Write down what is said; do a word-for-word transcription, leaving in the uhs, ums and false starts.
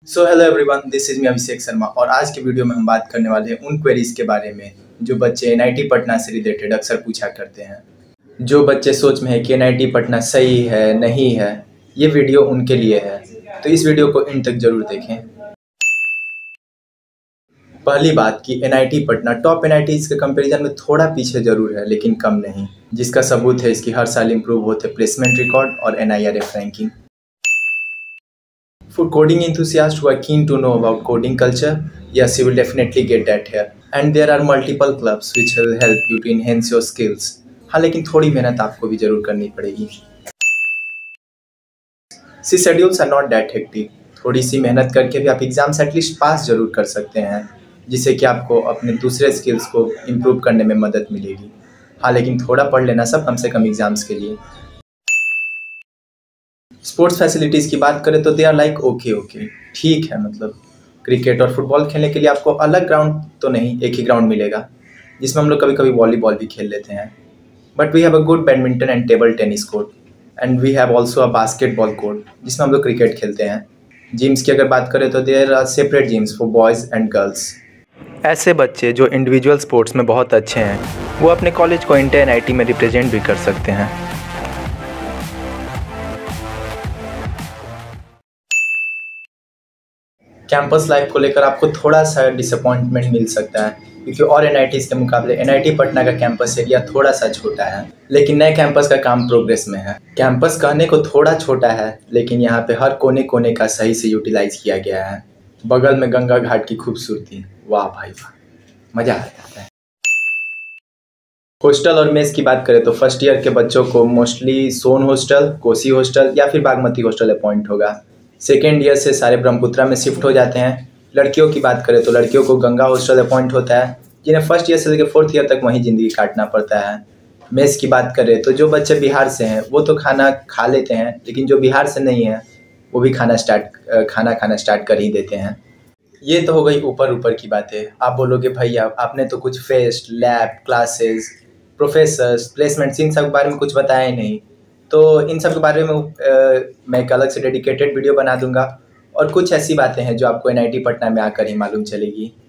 So hello everyone, this is me Abhishek Sharma और आज के वीडियो में हम बात करने वाले हैं उन क्वेरीज के बारे में जो बच्चे एन आई टी पटना से रिलेटेड अक्सर पूछा करते हैं। जो बच्चे सोच में है कि एन आई टी पटना सही है नहीं है, ये वीडियो उनके लिए है, तो इस वीडियो को इन तक जरूर देखें। पहली बात कि N I T Patna top N I Ts के कंपैरिजन में थोड़ा पीछे जरूर है, लेकिन कम नहीं, जिसका सबूत है इसकी हर साल इम्प्रूव होते प्लेसमेंट रिकॉर्ड और N I R F ranking. For coding enthusiasts who are keen to know about coding culture, yes, you will definitely get that here. And there are multiple clubs which will help you to enhance your skills. हाँ, लेकिन थोड़ी मेहनत आपको भी जरूर करनी पड़ेगी। See, schedules are not that hectic. थोड़ी सी मेहनत करके भी आप एग्जाम्स एटलीस्ट पास जरूर कर सकते हैं, जिससे कि आपको अपने दूसरे स्किल्स को इम्प्रूव करने में मदद मिलेगी। हाँ, लेकिन थोड़ा पढ़ लेना सब कम से कम एग्जाम्स के लिए। स्पोर्ट्स फैसिलिटीज़ की बात करें तो they are like okay okay ठीक है, मतलब क्रिकेट और फुटबॉल खेलने के लिए आपको अलग ग्राउंड तो नहीं, एक ही ग्राउंड मिलेगा जिसमें हम लोग कभी कभी वॉलीबॉल भी खेल लेते हैं। But we have a good badminton and table tennis court and we have also a basketball court जिसमें हम लोग क्रिकेट खेलते हैं। जिम्स की अगर बात करें तो there are separate gyms for boys and girls. ऐसे बच्चे जो इंडिविजुअल स्पोर्ट्स में बहुत अच्छे हैं वो अपने कॉलेज को इंटर एन आई टी में रिप्रेजेंट भी कर सकते हैं। कैंपस लाइफ को लेकर आपको थोड़ा सा डिसअपॉइंटमेंट मिल सकता है, क्योंकि और एन आई टीज़ के मुकाबले एन आई टी पटना का कैंपस एरिया थोड़ा सा छोटा है, लेकिन नए कैंपस का काम प्रोग्रेस में है। कैंपस कहने को थोड़ा छोटा है, लेकिन यहाँ पे हर कोने कोने का सही से यूटिलाइज किया गया है। बगल में गंगा घाट की खूबसूरती, वाह भाई वाह, मज़ा आ जाता है। हॉस्टल और मेस की बात करें तो फर्स्ट ईयर के बच्चों को mostly Son hostel, Kosi hostel या फिर बागमती हॉस्टल अपॉइंट होगा। सेकेंड ईयर से सारे ब्रह्मपुत्रा में शिफ्ट हो जाते हैं। लड़कियों की बात करें तो लड़कियों को गंगा हॉस्टल अपॉइंट होता है, जिन्हें फर्स्ट ईयर से लेकर फोर्थ ईयर तक वहीं ज़िंदगी काटना पड़ता है। मेस की बात करें तो जो बच्चे बिहार से हैं वो तो खाना खा लेते हैं, लेकिन जो बिहार से नहीं है वो भी खाना स्टार्ट खाना खाना स्टार्ट कर ही देते हैं। ये तो हो गई ऊपर ऊपर की बातें। आप बोलोगे भैया आपने तो कुछ fest, lab, classes, professors, placements, इन सब के बारे में कुछ बताया ही नहीं। तो इन सब के बारे में आ, मैं एक अलग से डेडिकेटेड वीडियो बना दूंगा, और कुछ ऐसी बातें हैं जो आपको एन आई टी पटना में आकर ही मालूम चलेगी।